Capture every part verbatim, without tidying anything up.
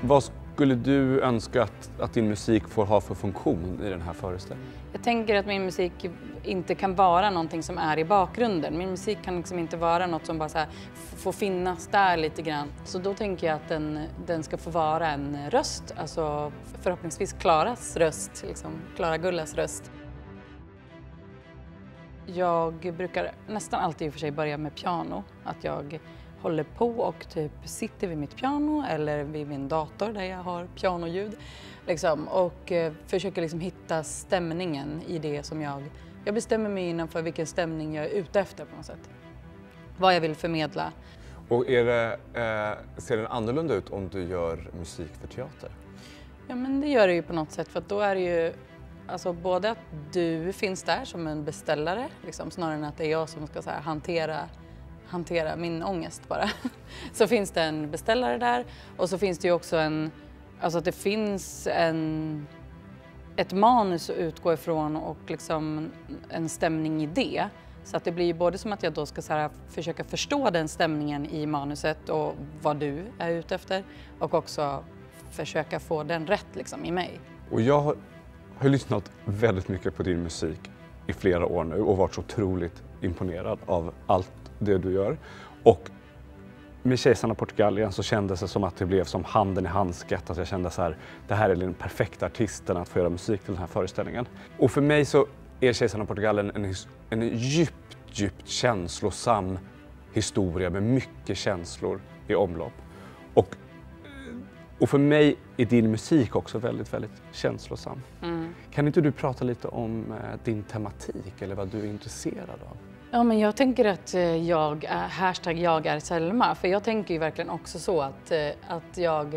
Vad skulle du önska att, att din musik får ha för funktion i den här föreställningen? Jag tänker att min musik inte kan vara någonting som är i bakgrunden. Min musik kan liksom inte vara något som bara så här får finnas där lite grann. Så då tänker jag att den, den ska få vara en röst, alltså förhoppningsvis Klaras röst, liksom Klara Gullas röst. Jag brukar nästan alltid i och för sig börja med piano, att jag håller på och typ sitter vid mitt piano eller vid min dator där jag har pianoljud liksom, och eh, försöker liksom hitta stämningen i det som jag... Jag bestämmer mig innanför vilken stämning jag är ute efter på något sätt. Vad jag vill förmedla. Och är det, eh, ser den annorlunda ut om du gör musik för teater? Ja, men det gör det ju på något sätt, för att då är det ju alltså både att du finns där som en beställare liksom, snarare än att det är jag som ska så här, hantera hantera min ångest bara. Så finns det en beställare där, och så finns det ju också en, alltså att det finns en, ett manus att utgå ifrån och liksom en stämning i det. Så att det blir ju både som att jag då ska så här, försöka förstå den stämningen i manuset och vad du är ute efter, och också försöka få den rätt liksom i mig. Och jag har, har lyssnat väldigt mycket på din musik i flera år nu och varit så otroligt imponerad av allt det du gör. Och med Kejsarna Portugalien så kändes det som att det blev som handen i handsket, att jag kände så här, det här är den perfekta artisten att få göra musik till den här föreställningen. Och för mig så är Kejsarna Portugalien en, en djupt, djupt känslosam historia med mycket känslor i omlopp. Och, och för mig är din musik också väldigt, väldigt känslosam. Mm. Kan inte du prata lite om din tematik eller vad du är intresserad av? Ja, men jag tänker att jag är, hashtag jag är Selma, för jag tänker ju verkligen också så att, att jag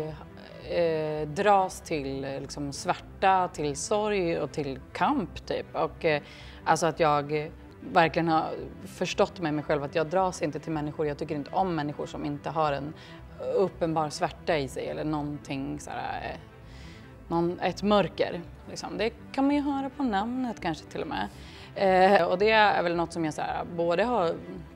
eh, dras till liksom svärta, till sorg och till kamp typ. Och eh, alltså att jag verkligen har förstått med mig själv att jag dras inte till människor, jag tycker inte om människor som inte har en uppenbar svärta i sig eller någonting så här, någon, ett mörker. Liksom. Det kan man ju höra på namnet kanske till och med. Eh, och det är väl något som jag så här, både har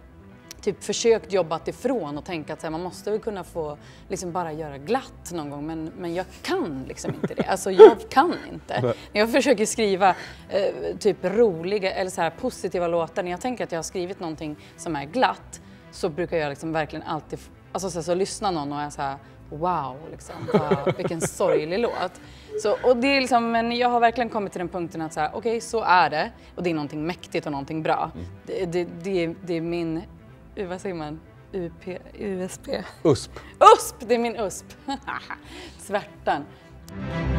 typ försökt jobbat ifrån och tänka att så här, man måste väl kunna få liksom bara göra glatt någon gång, men, men jag kan liksom inte det. Alltså jag kan inte. När jag försöker skriva eh, typ roliga eller så här positiva låtar, när jag tänker att jag har skrivit någonting som är glatt, så brukar jag liksom verkligen alltid, alltså så, så lyssnar någon och är så här, wow, liksom, wow, vilken sorglig låt. Så, och det är liksom, men jag har verkligen kommit till den punkten att så här, okej, okay, så är det. Och det är någonting mäktigt och någonting bra. Mm. Det, det, det, är, det är min, vad säger man? U P, U S P? U S P. U S P, det är min U S P. Svärtan.